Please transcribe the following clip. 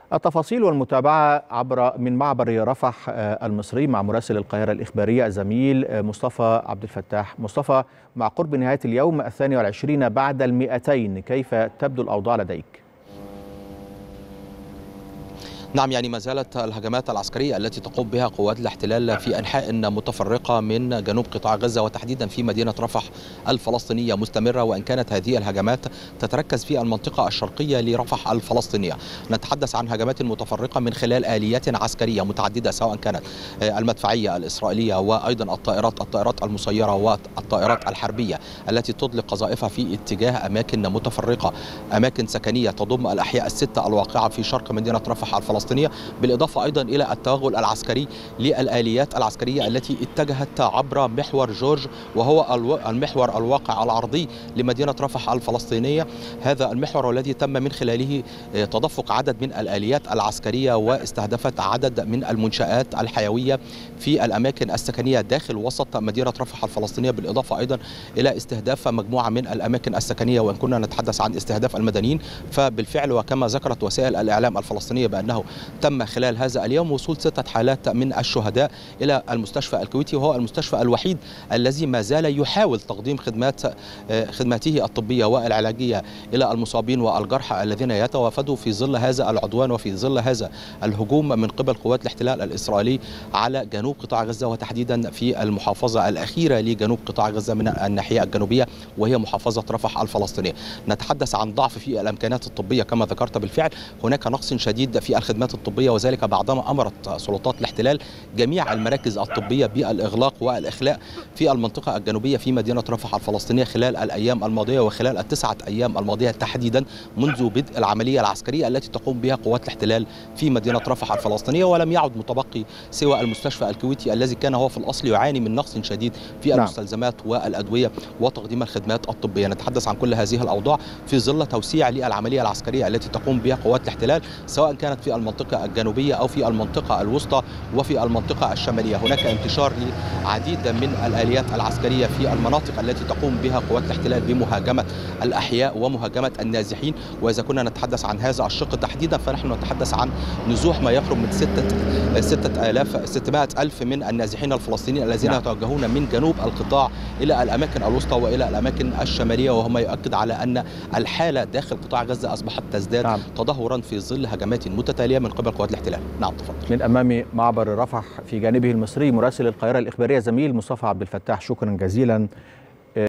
التفاصيل والمتابعة من معبر رفح المصري مع مراسل القاهرة الإخبارية الزميل مصطفى عبد الفتاح. مصطفى، مع قرب نهاية اليوم 22 بعد 200، كيف تبدو الأوضاع لديك؟ نعم، يعني ما زالت الهجمات العسكرية التي تقوم بها قوات الاحتلال في أنحاء متفرقة من جنوب قطاع غزة وتحديدا في مدينة رفح الفلسطينية مستمرة، وإن كانت هذه الهجمات تتركز في المنطقة الشرقية لرفح الفلسطينية. نتحدث عن هجمات متفرقة من خلال آليات عسكرية متعددة، سواء كانت المدفعية الإسرائيلية وأيضا الطائرات المسيرة والطائرات الحربية التي تطلق قذائفها في اتجاه أماكن متفرقة، أماكن سكنية تضم الأحياء الستة الواقعة في شرق مدينة رفح الفلسطينية، بالإضافة أيضا إلى التوغل العسكري للآليات العسكرية التي اتجهت عبر محور جورج، وهو المحور الواقع العرضي لمدينة رفح الفلسطينية. هذا المحور والذي تم من خلاله تدفق عدد من الآليات العسكرية، واستهدفت عدد من المنشآت الحيوية في الأماكن السكنية داخل وسط مدينة رفح الفلسطينية، بالإضافة أيضا إلى استهداف مجموعة من الأماكن السكنية. وإن كنا نتحدث عن استهداف المدنيين، فبالفعل وكما ذكرت وسائل الإعلام الفلسطينية بأنه تم خلال هذا اليوم وصول 6 حالات من الشهداء إلى المستشفى الكويتي، وهو المستشفى الوحيد الذي ما زال يحاول تقديم خدماته الطبية والعلاجية إلى المصابين والجرحى الذين يتوافدوا في ظل هذا العدوان وفي ظل هذا الهجوم من قبل قوات الاحتلال الإسرائيلي على جنوب قطاع غزة، وتحديدا في المحافظة الأخيرة لجنوب قطاع غزة من الناحية الجنوبية، وهي محافظة رفح الفلسطينية. نتحدث عن ضعف في الإمكانات الطبية كما ذكرت. بالفعل هناك نقص شديد في الخدمات الطبية، وذلك بعدما أمرت سلطات الاحتلال جميع المراكز الطبية بالإغلاق والإخلاء في المنطقة الجنوبية في مدينة رفح الفلسطينية خلال الأيام الماضية، وخلال ال9 أيام الماضية تحديدا منذ بدء العملية العسكرية التي تقوم بها قوات الاحتلال في مدينة رفح الفلسطينية. ولم يعد متبقي سوى المستشفى الكويتي الذي كان هو في الأصل يعاني من نقص شديد في المستلزمات والأدوية وتقديم الخدمات الطبية. نتحدث عن كل هذه الأوضاع في ظل توسيع للعملية العسكرية التي تقوم بها قوات الاحتلال، سواء كانت في المنطقة الجنوبية أو في المنطقة الوسطى وفي المنطقة الشمالية. هناك انتشار لعديد من الآليات العسكرية في المناطق التي تقوم بها قوات الاحتلال بمهاجمة الأحياء ومهاجمة النازحين. وإذا كنا نتحدث عن هذا الشق تحديدا، فنحن نتحدث عن نزوح ما يقرب من 600 ألف من النازحين الفلسطينيين الذين يتوجهون من جنوب القطاع إلى الأماكن الوسطى وإلى الأماكن الشمالية، وهو ما يؤكد على أن الحالة داخل قطاع غزة أصبحت تزداد تدهورا في ظل هجمات متتالية من قبل قوات الاحتلال. نعم، تفضل. من أمام معبر رفح في جانبه المصري مراسل القاهرة الإخبارية زميل مصطفى عبد الفتاح، شكرا جزيلا